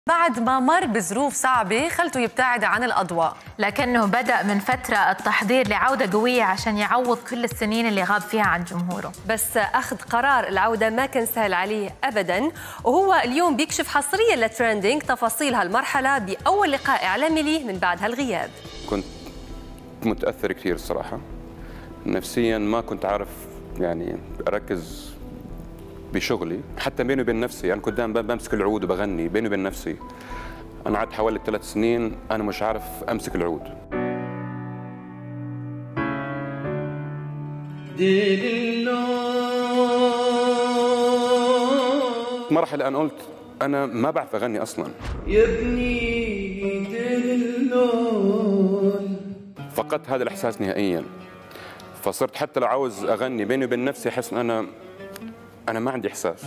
بعد ما مر بظروف صعبة خلته يبتعد عن الأضواء، لكنه بدأ من فترة التحضير لعودة قوية عشان يعوض كل السنين اللي غاب فيها عن جمهوره. بس أخذ قرار العودة ما كان سهل عليه أبداً، وهو اليوم بيكشف حصرياً لتريندينج تفاصيل هالمرحلة بأول لقاء إعلامي ليه من بعد هالغياب. كنت متأثر كثير الصراحة، نفسياً ما كنت عارف يعني أركز بشغلي، حتى بيني وبين نفسي يعني كنت دائما بمسك العود وبغني بيني وبين نفسي. أنا قعدت حوالي 3 سنين أنا مش عارف أمسك العود. مرحلة أنا قلت أنا ما بعرف أغني أصلاً. فقدت هذا الإحساس نهائياً، فصرت حتى لو عاوز أغني بيني وبين نفسي أحس أن أنا ما عندي إحساس.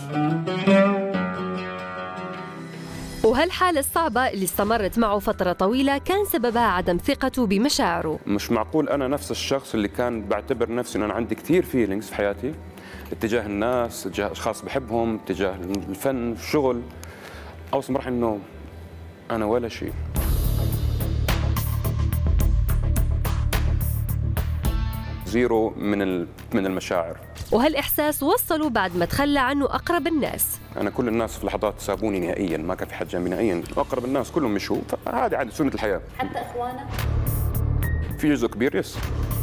وهالحالة الصعبة اللي استمرت معه فترة طويلة كان سببها عدم ثقته بمشاعره. مش معقول أنا نفس الشخص اللي كان بعتبر نفسي أن أنا عندي كثير فيلينجز في حياتي اتجاه الناس، اتجاه أشخاص بحبهم، اتجاه الفن، الشغل، أوصل مرحلة إنه أنا ولا شيء. زيرو من المشاعر. وهالإحساس وصله بعد ما تخلى عنه أقرب الناس. أنا كل الناس في لحظات سابوني نهائياً، ما كان في حد جنبي نهائياً، أقرب الناس كلهم مشوا، فهذه عادة سنة الحياة. حتى إخوانك؟ في جزء كبير يس.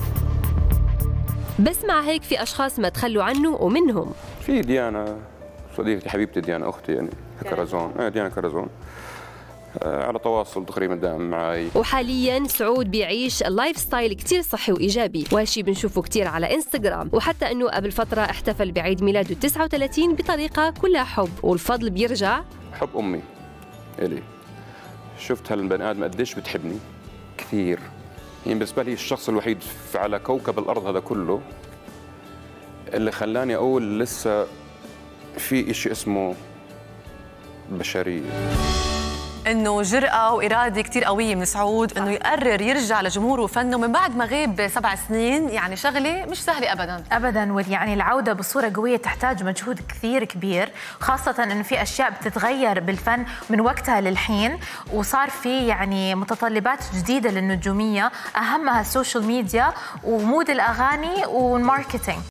بس مع هيك في أشخاص ما تخلوا عنه ومنهم في ديانا صديقتي حبيبتي، ديانا أختي يعني كرزون، ديانا كرزون على تواصل تقريبا دائما معي. وحاليا سعود بيعيش اللايف ستايل كتير صحي وإيجابي، وهالشي بنشوفه كتير على انستغرام، وحتى أنه قبل فترة احتفل بعيد ميلاده 39 بطريقة كلها حب، والفضل بيرجع حب أمي إلي. شفت هالبني آدم قديش بتحبني كثير، يعني بالنسبة لي الشخص الوحيد على كوكب الأرض هذا كله اللي خلاني أقول لسه في إشي اسمه بشرية. انه جرأة وإرادة كثير قوية من سعود انه يقرر يرجع لجمهوره وفنه من بعد ما غاب 7 سنين، يعني شغلة مش سهلة ابدا ابدا. يعني العودة بصورة قوية تحتاج مجهود كثير كبير، خاصة انه في اشياء بتتغير بالفن من وقتها للحين، وصار في يعني متطلبات جديدة للنجومية، اهمها السوشيال ميديا ومود الاغاني والماركتينج.